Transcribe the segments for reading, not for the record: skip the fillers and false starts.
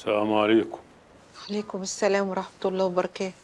السلام عليكم. عليكم السلام ورحمة الله وبركاته.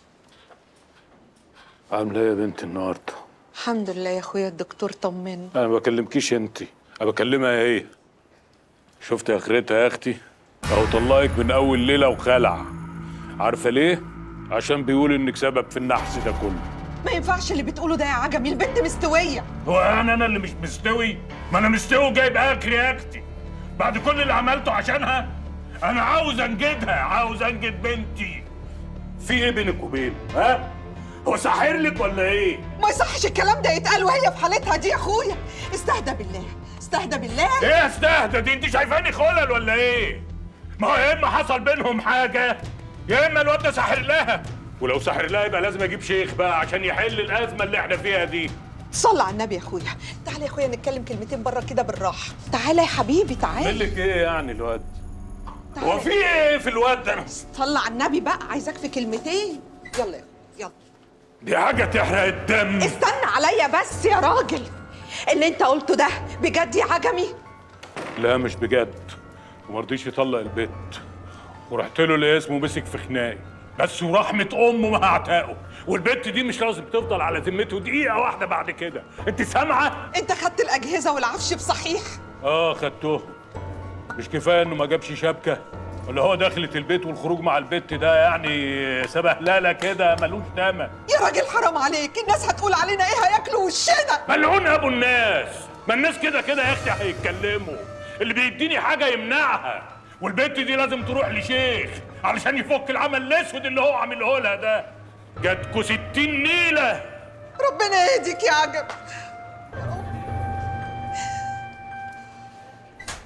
عامله ايه يا بنتي النهارده؟ الحمد لله يا اخويا، الدكتور طمني. انا ما بكلمكيش انت، انا بكلمها هي. شفت اخرتها يا اختي؟ اهو طلقك من اول ليله وخلع. عارفه ليه؟ عشان بيقول انك سبب في النحس ده كله. ما ينفعش اللي بتقوله ده يا عجمي، البنت مستوية. هو انا اللي مش مستوي؟ ما انا مستوي وجايب اخري يا اختي بعد كل اللي عملته عشانها. انا عاوز انجدها، عاوز انجد بنتي. في ايه بينك وبين ها؟ هو ساحر لك ولا ايه؟ ما يصحش الكلام ده يتقال وهي في حالتها دي يا اخويا. استهدى بالله، استهدى بالله. ايه استهدى دي؟ انت شايفاني خلل ولا ايه؟ ما هو يا اما حصل بينهم حاجه يا اما الواد ده ساحر لها، ولو ساحر لها يبقى لازم اجيب شيخ بقى عشان يحل الازمه اللي احنا فيها دي. صلى على النبي يا اخويا. تعالى يا اخويا نتكلم كلمتين بره كده بالراحه. تعالى يا حبيبي تعالى. اعمل لك ايه يعني الواد؟ هو في ايه في الواد ده؟ صلى على النبي بقى، عايزاك في كلمتين. يلا يا يلا. دي حاجه تحرق الدم. استنى عليا بس يا راجل. اللي انت قلته ده بجد يا عجمي؟ لا مش بجد، وما رضيش يطلق البيت، ورحت له لاسمه مسك في خناقي بس، ورحمه امه ما هعتقه، والبت دي مش لازم تفضل على ذمته دقيقه واحده بعد كده. انت سامعه؟ انت خدت الاجهزه والعفش بصحيح؟ خدته. مش كفايه انه ما جابش شبكه؟ ولا هو دخلة البيت والخروج مع البت ده يعني سبهلله كده ملوش تمن؟ يا راجل حرام عليك، الناس هتقول علينا ايه؟ هياكلوا وشنا. ملعون ابو الناس، ما الناس كده كده يا اختي هيتكلموا، اللي بيديني حاجه يمنعها، والبت دي لازم تروح لشيخ علشان يفك العمل الاسود اللي هو عامله لها ده. جاتكوا 60 نيله. ربنا يهديك يا عجب.